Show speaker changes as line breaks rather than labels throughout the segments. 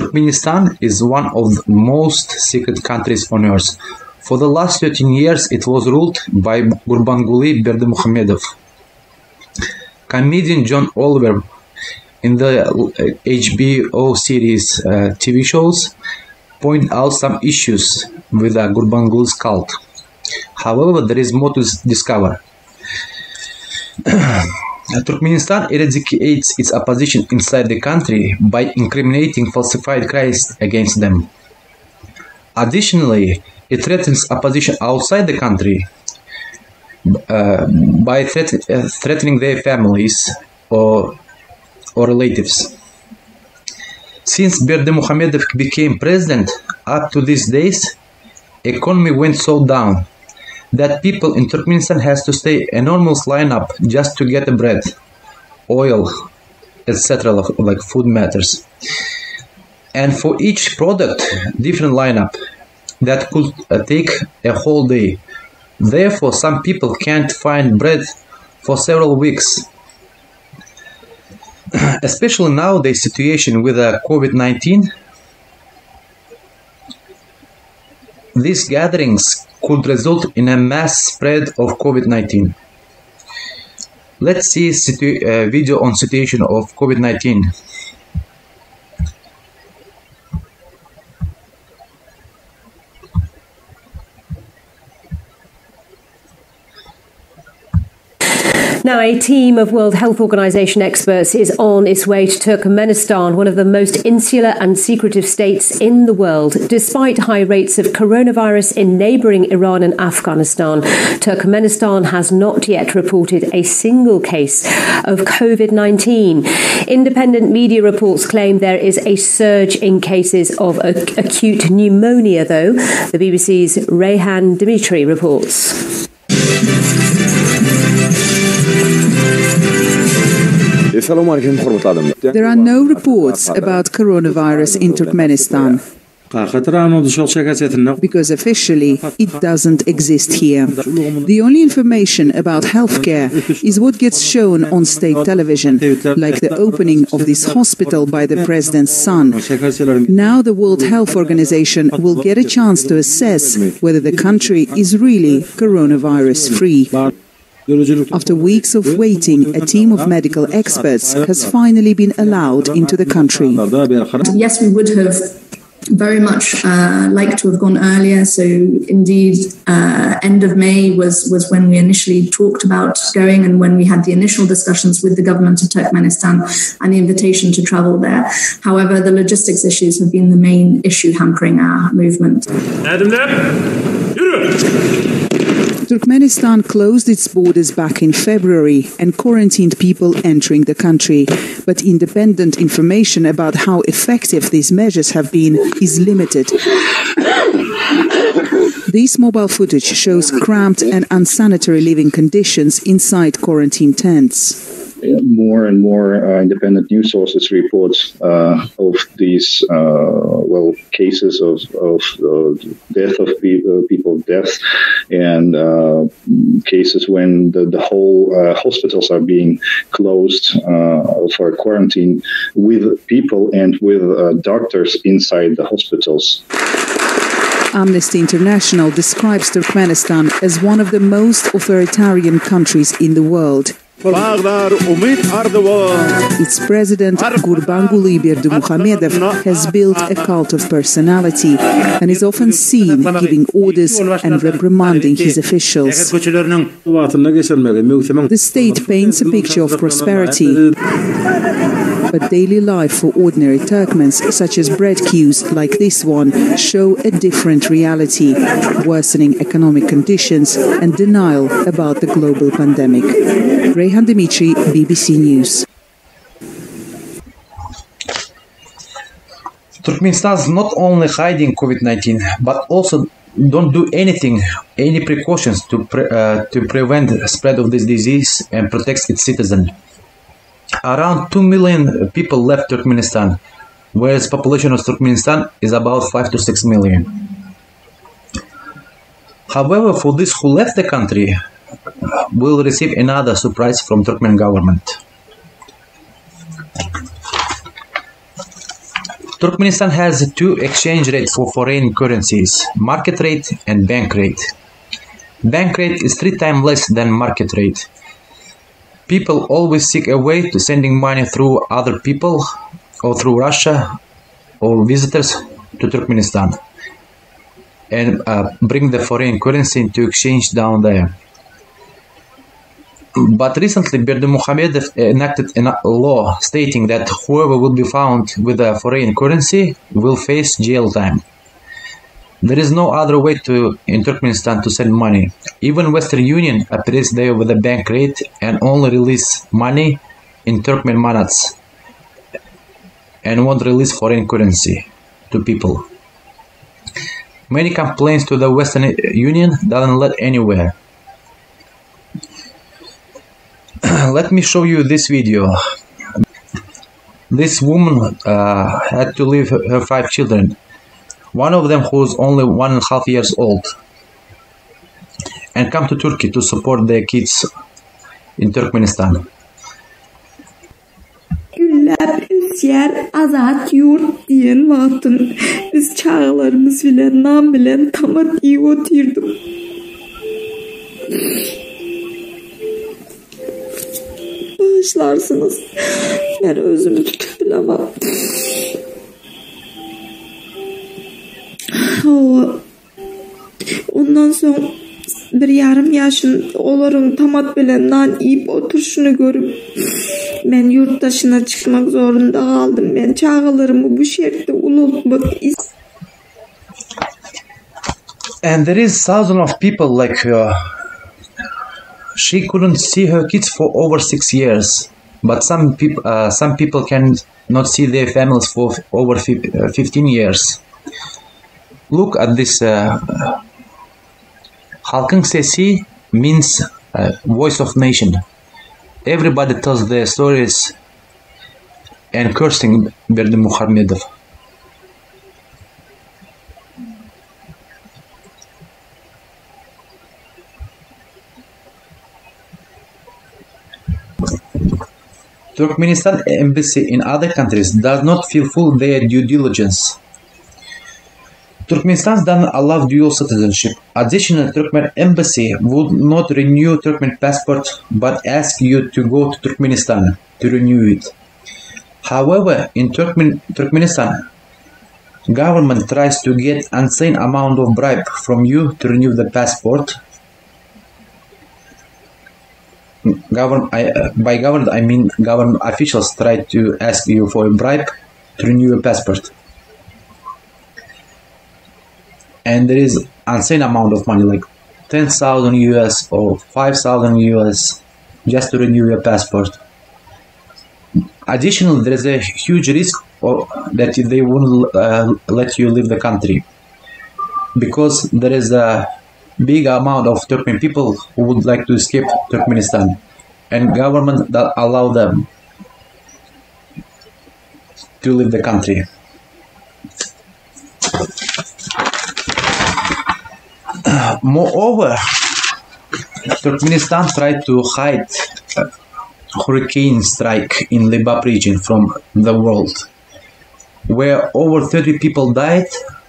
Turkmenistan is one of the most secret countries on earth. For the last 13 years, it was ruled by Gurbanguly Berdimuhamedov. Comedian John Oliver in the HBO series TV shows point out some issues with Gurbanguly's cult. However, there is more to discover. Turkmenistan eradicates its opposition inside the country by incriminating falsified claims against them. Additionally, it threatens opposition outside the country by threatening their families or relatives. Since Berdimuhamedov became president, up to these days, economy went so down that people in Turkmenistan has to stay enormous lineup just to get the bread, oil, etc. like food matters. And for each product, different lineup that could take a whole day. Therefore, some people can't find bread for several weeks. Especially nowadays situation with COVID-19, these gatherings could result in a mass spread of COVID-19. Let's see a video on situation of COVID-19.
Now, a team of World Health Organization experts is on its way to Turkmenistan, one of the most insular and secretive states in the world. Despite high rates of coronavirus in neighboring Iran and Afghanistan, Turkmenistan has not yet reported a single case of COVID-19. Independent media reports claim there is a surge in cases of acute pneumonia, though. The BBC's Reyhan Dimitri reports.
There are no reports about coronavirus in Turkmenistan because officially it doesn't exist here. The only information about healthcare is what gets shown on state television, like the opening of this hospital by the president's son. Now the World Health Organization will get a chance to assess whether the country is really coronavirus-free. After weeks of waiting, a team of medical experts has finally been allowed into the country.
Yes, we would have very much liked to have gone earlier. So indeed, end of May was when we initially talked about going and when we had the initial discussions with the government of Turkmenistan and the invitation to travel there. However, the logistics issues have been the main issue hampering our movement.
Turkmenistan closed its borders back in February and quarantined people entering the country. But independent information about how effective these measures have been is limited. This mobile footage shows cramped and unsanitary living conditions inside quarantine tents.
More and more independent news sources report of these cases of death of people, death, and cases when the whole hospitals are being closed for quarantine with people and with doctors inside the hospitals.
Amnesty International describes Turkmenistan as one of the most authoritarian countries in the world. Its president, Gurbanguly Berdimuhamedov, has built a cult of personality and is often seen giving orders and reprimanding his officials. The state paints a picture of prosperity, but daily life for ordinary Turkmens, such as bread queues like this one, show a different reality, worsening economic conditions and denial about the global pandemic. Reyhan Dimitri, BBC News.
Turkmenistan is not only hiding COVID-19, but also don't do any precautions to prevent the spread of this disease and protect its citizens. Around 2 million people left Turkmenistan, whereas the population of Turkmenistan is about 5 to 6 million. However, for those who left the country, will receive another surprise from Turkmen government. Turkmenistan has two exchange rates for foreign currencies, market rate and bank rate. Bank rate is 3 times less than market rate. People always seek a way to sending money through other people or through Russia or visitors to Turkmenistan and bring the foreign currency into exchange down there. But recently, Berdimuhamedov enacted a law stating that whoever will be found with a foreign currency will face jail time. There is no other way in Turkmenistan to send money. Even Western Union operates there with a bank rate and only release money in Turkmen manats and won't release foreign currency to people. Many complaints to the Western Union doesn't lead anywhere. Let me show you this video. This woman had to leave her 5 children. One of them who's only 1.5 years old, and come to Turkey to support their kids in Turkmenistan.
Güller üsyer azat yurt diyen vaktın biz çağlarımız bilen nam bilen tamat iyi oturdum. Bağışlarsınız. Ben özümü tutup bilemem. Ondan sonra 1,5 yaşın oların tamat bilenden iyip oturuşunu görüp ben yurt dışına çıkmak zorunda kaldım. Ben çağlarımı bu şekilde unutmak istedim.
And there is thousands of people like her. She couldn't see her kids for over 6 years, but some people can not see their families for over 15 years. Look at this. Halkın Sesi means voice of nation. Everybody tells their stories and cursing Berdimuhamedov. Turkmenistan embassy in other countries does not fulfill their due diligence. Turkmenistan doesn't allow dual citizenship. Additionally, Turkmen embassy would not renew Turkmen passport but ask you to go to Turkmenistan to renew it. However, in Turkmenistan, government tries to get insane amount of bribe from you to renew the passport. By government, I mean government officials try to ask you for a bribe to renew your passport. And there is insane amount of money, like 10,000 US or 5,000 US just to renew your passport. Additionally, there is a huge risk that they won't let you leave the country, because there is a big amount of Turkmen people who would like to escape Turkmenistan, and government that allow them to leave the country. Moreover, Turkmenistan tried to hide hurricane strike in Lebap region from the world, where over 30 people died.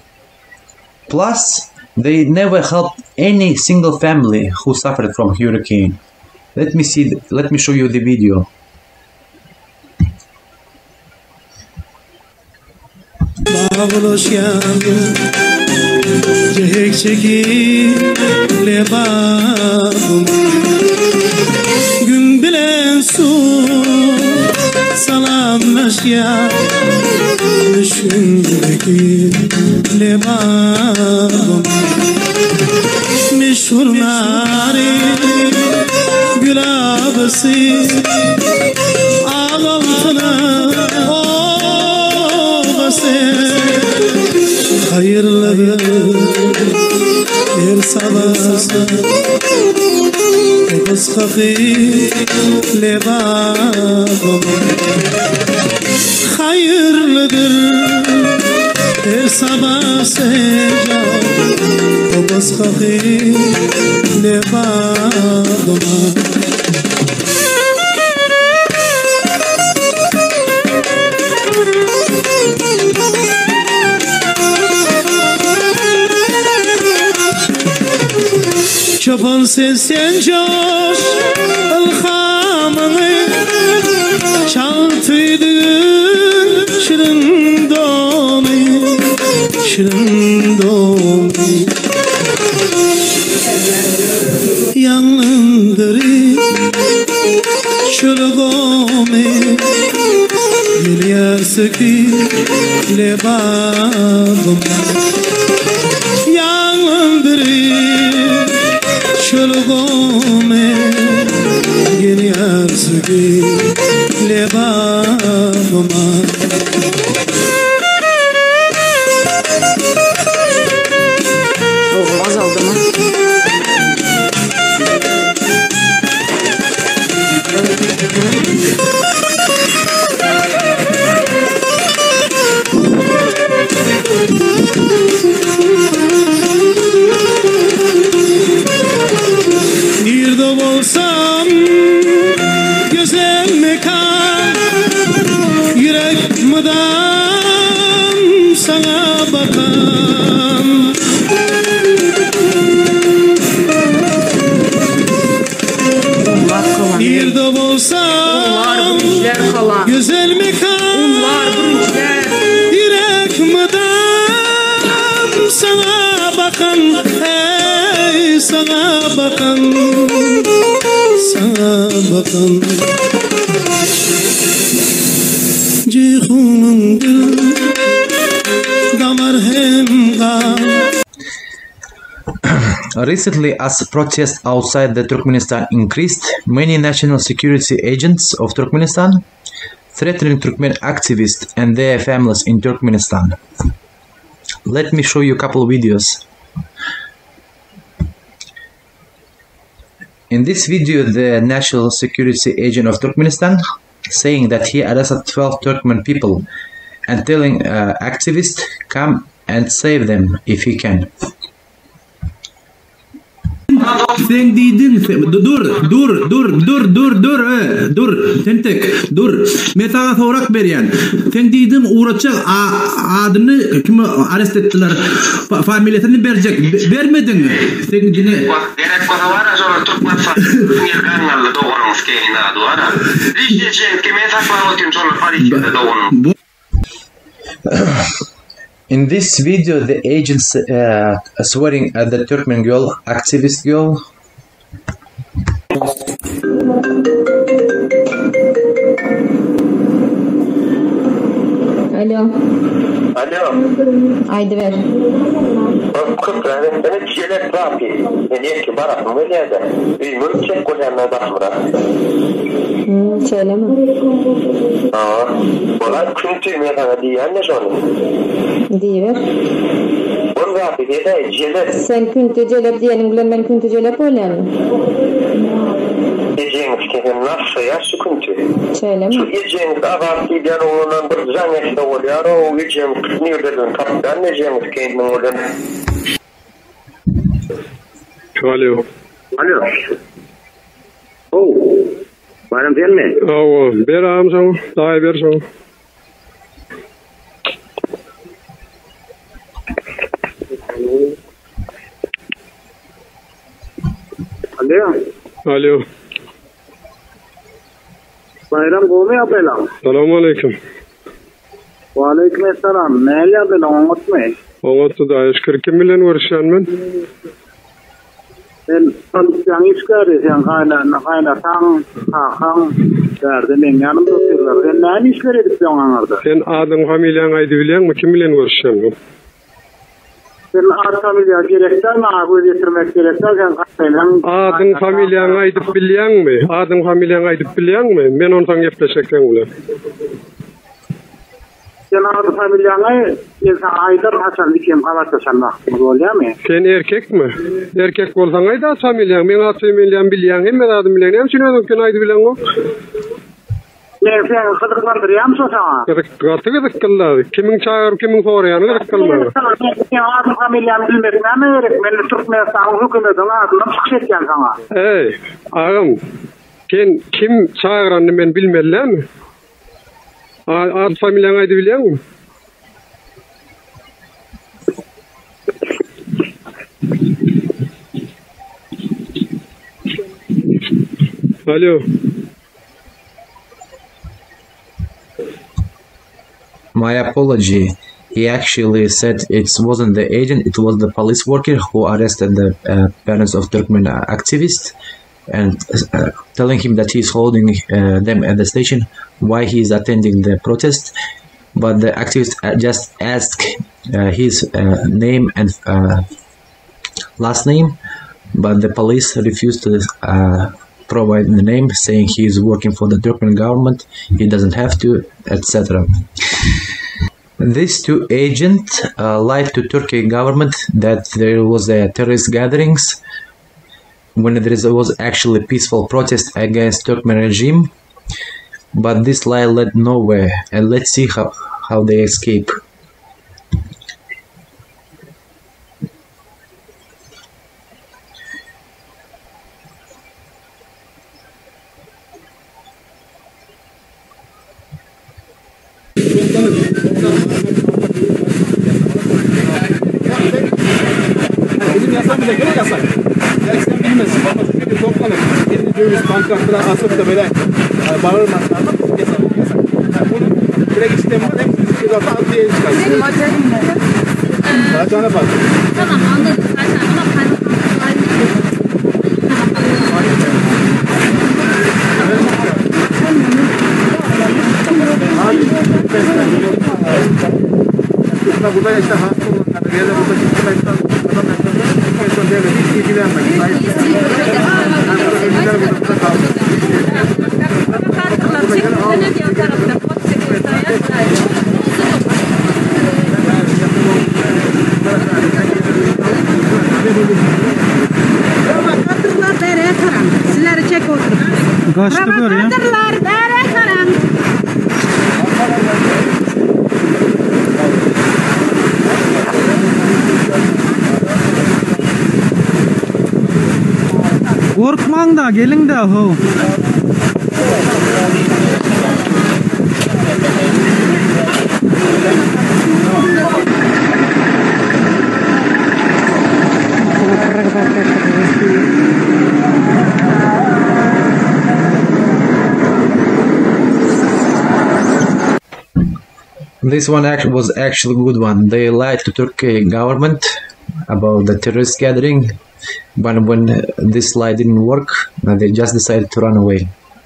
Plus, they never helped any single family who suffered from hurricane. Let me show you the video.
Gün bilen su salamlaş ya düşündeki lebabım meşhurları gülabısı ağaltına obası hayırlı bir sabahsa بسخفي لبابم خير لدر sabah seca وبسخفي لبابم Şafan sesyen coş ilhamını çaltıydın şirin domi yanındırı şulgomi Geliyorsuki lebabım yanındırı şulgomi Geliyorsuki lebabım
Azaldı mı?
Nerede olsam güzel mekan yürek mıdan sana bakan nerede olsam güzel mekan yürek mıdan sana bakan hey sana bakan Cihunun damar hem kan.
Recently, as protests outside the Turkmenistan increased, many national security agents of Turkmenistan threatening Turkmen activists and their families in Turkmenistan. Let me show you a couple of videos. In this video, the national security agent of Turkmenistan saying that he arrested 12 Turkmen people and telling activists come and save them if he can.
Sen dedin dur tentek dur metaga sorak beryen sen dedin uğraçak adını kim arrest ettiler familiyasını verecek vermedin mi sen dine
gerek var sonra Türkmen familya kanalda doğanmış keyina doğara diyecek ki metaga sonra Paris'te doğanmış.
In this video, the agents swearing at the Turkmen girl, activist girl.
Alo. Haydi ver.
Ben çelek rapi. Niye ki barak mı geldi? Bir mülçek koyanlar bakmıra.
Söyleme.
Olay kültür meydanı diyen ne sonra?
Diyiver.
On rapi diye celep.
Sen kültür celep diyenin bilen ben kültür celep olayım.
Diyeceğimiz ki nasıl ya şu kültür?
Söyleme.
Şu diyeceğimiz ağabey diyen oğlan bir zanyakta oluyor. O diyeceğimiz nerede dön? Kaptan diyeceğimiz kendini oradan.
Alo.
Oh. Bayram değil mi?
Ber ağam sana. Daha ber sana. Alo.
Bayram gome yapela.
Selamun aleyküm.
Ve aleykümselam. Ne yapela anlatmayın.
Anlattı da eşkır kim bilen uğraşan ben?
Ben çalışan işleri sen kaynatan hakan derdi men yanımda oturuyorlar. Sen ne işler edip yanardı?
Sen adın familyan aydı bilen mi? Kim bilen uğraşan ben?
Sen ad familya gerekler mi? Abi getirmek gerekler.
Adın familyan aydı bilen mi? Adın familyan aydı bilen mi? Ben ondan yaplaşaktan bile.
Sen adı familyanı insan aydır hasan dikim kalatırsan vaktimiz oluyor mu?
Sen erkek mi? Erkek olsan aydı az familyan. Ben az familyan bilyan. Hem ben adım bilen. Hem sen ödüm aydı bilen o.
Ben sen kıdıklandırıyam sana.
Kıdık kılladı. Kimin çağır, kimin soruyanı kıdık kılladı.
Sen adı familyanı bilmedin ama gerek. Ben Türkmenistan hükümetin adına çıkış etken sana.
Hey, ağam. Kim çağıranını ben bilmeliler mi? Ad familyan aydı biliyor musun?
Hello.
My apology. He actually said it wasn't the agent, it was the police worker who arrested the parents of Turkmen activists and telling him that he's holding them at the station why he's attending the protest. But the activist just asked his name and last name, but the police refused to provide the name, saying he is working for the Turkmen government, he doesn't have to, etc. These two agents lied to Turkey government that there was a terrorist gatherings when there was actually peaceful protest against Turkmen regime, but this lie led nowhere, and let's see how they escape.
Bizim yasamıza göre yasak. Dersten bilmesin. Ama sürekli toplanıp elini dövüş pankartlar asıp da böyle bağırmaklar da yasak. Yani bunu direkt işlem var. Hepsi bir defa adliyeye çıkar.
Benim atarım ne?
Kaç tane fark?
Tamam anladım zaten ama
burada işte hasta olanlar ya da burada çıkmışlar adam yapıyorlar. Devlet hiç ilgilenmedi. Ölüler burada kaldı.
Kadırlar dereye karan. Sizleri çek oturun.
Kaçtı böyle ya?
Kadırlar dereye karan.
Korkmang da gelin de ho.
This one was actually a good one. They lied to Turkey government about the terrorist gathering, but when this lie didn't work, they just decided to run away.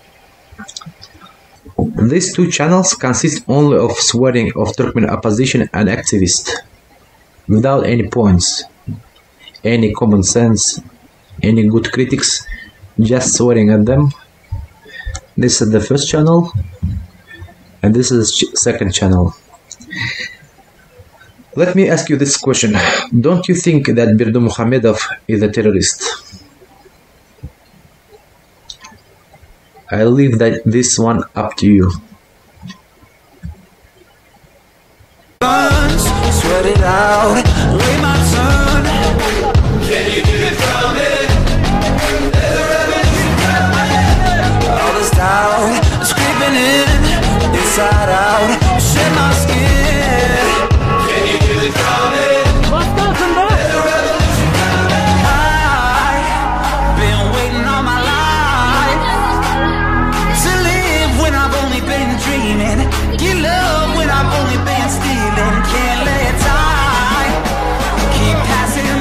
These two channels consist only of swearing of Turkmen opposition and activists, without any points, any common sense, any good critics, just swearing at them. This is the first channel, and this is the second channel. Let me ask you this question. Don't you think that Berdimuhamedov is a terrorist? I leave this one up to you.
Sweat it out, lay my son. Can you do it from it? There's a revolution coming. All this doubt, scraping in, inside out, shed my skin. Can you do it from it? There's a revolution coming. I've been waiting all my life to live when I've only been dreaming. Get love when I've only been stealing. Can't let it die. Keep passing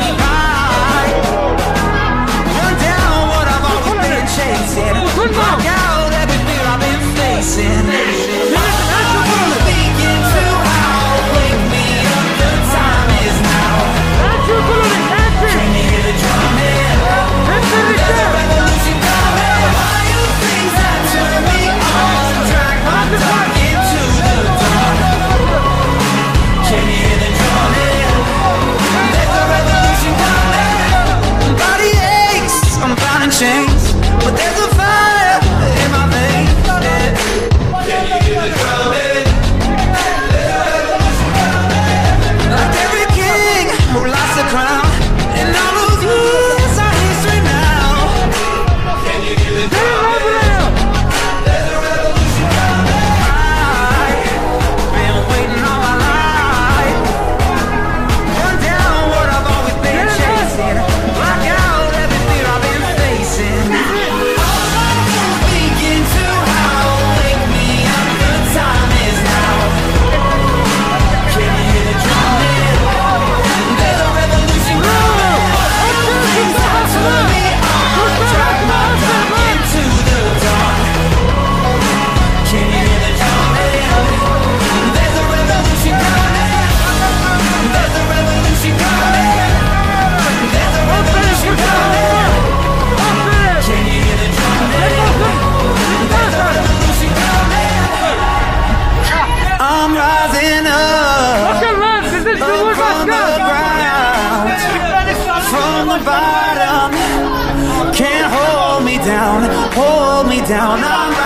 down on